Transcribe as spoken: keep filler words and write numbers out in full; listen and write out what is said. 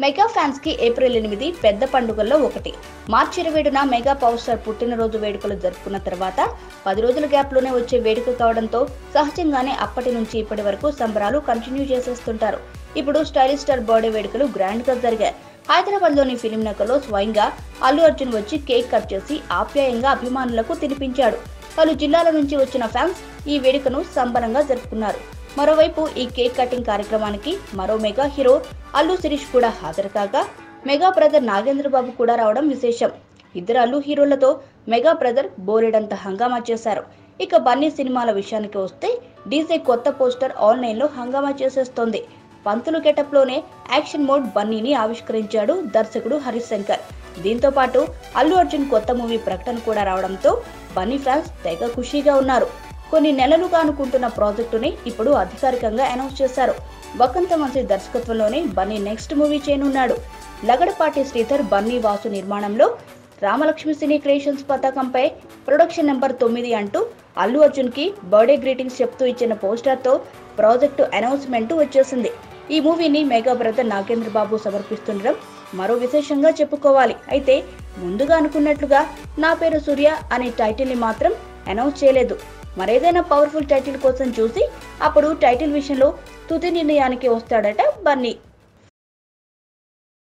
Mega fans కి April ఎనిమిది పెద్ద పండుగల్లో ఒకటి. మార్చి ఇరవై ఏడున మెగా పవర్ స్టార్ పుట్టినరోజు వేడుకలు జరుపుకున్న తర్వాత పది రోజుల గ్యాప్ లోనే వచ్చే వేడుక కావడంతో సహజంగానే అప్పటి నుంచి ఇప్పటి వరకు సంబరాలు కంటిన్యూ చేసేస్తుంటారు. ఇప్పుడు స్టైలిష్ స్టార్ బర్త్డే వేడుకలు గ్రాండ్ గా జరిగాయి. హైదరాబాద్ లోని ఫిలిం నగర్లో స్వయంగా అల్లు అర్జున్ వచ్చి కేక్ కట్ చేసి ఆప్యాయంగా అభిమానులకు తినిపించాడు. పలు జిల్లాల నుంచి వచ్చిన ఫ్యాన్స్ ఈ వేడుకను సంబరంగా జరుపుకున్నారు. మరోవైపు ఈ కేక్ కటింగ్ కార్యక్రమానికి మరో మెగా హీరో అల్లు శిరీష్ కూడా హాజరు కాగా మెగా బ్రదర్ నాగేంద్ర బాబు కూడా రావడం విశేషం. ఇద్దరు అల్లు హీరోలతో మెగా బ్రదర్ బోలెడంత హంగామా చేశారు. ఇక బన్నీ సినిమాల విషయానికి వస్తే డీజే కొత్త పోస్టర్ ఆన్లైన్ లో హంగామా చేసేస్తోంది. పంతులు గెటప్ లోనే యాక్షన్ మోడ్ బన్నీని ఆవిష్కరించాడు దర్శకుడు హరీష్ శంకర్. దీంతో పాటు అల్లు అర్జున్ కొత్త మూవీ ప్రకటన కూడా రావడంతో బన్నీ ఫ్యాన్స్ తెగ ఖుషీగా ఉన్నారు. కొన్ని నెలలుగా అనుకుంటున్న ప్రాజెక్టుని ఇప్పుడు అధికారికంగా అనౌన్స్ చేశారు. వకంత వంశీ దర్శకత్వంలోనే బన్నీ నెక్స్ట్ మూవీ చేయనున్నాడు. లగడపాటి శ్రీధర్ బన్నీ వాసు నిర్మాణంలో రామలక్ష్మి సినీ క్రియేషన్స్ పతాకంపై ప్రొడక్షన్ నెంబర్ తొమ్మిది అంటూ అల్లు అర్జున్ కి బర్త్డే గ్రీటింగ్స్ చెప్తూ ఇచ్చిన పోస్టర్ తో ప్రాజెక్టు అనౌన్స్మెంట్ వచ్చేసింది. ఈ మూవీని మెగా బ్రదర్ నాగేంద్ర బాబు సమర్పిస్తుండడం మరో విశేషంగా చెప్పుకోవాలి. అయితే ముందుగా అనుకున్నట్లుగా నా పేరు సూర్య అనే టైటిల్ ని మాత్రం అనౌన్స్ చేయలేదు. మరేదైనా పవర్ఫుల్ టైటిల్ కోసం చూసి అప్పుడు టైటిల్ విషయంలో తుది నిర్ణయానికి వస్తాడట బన్నీ.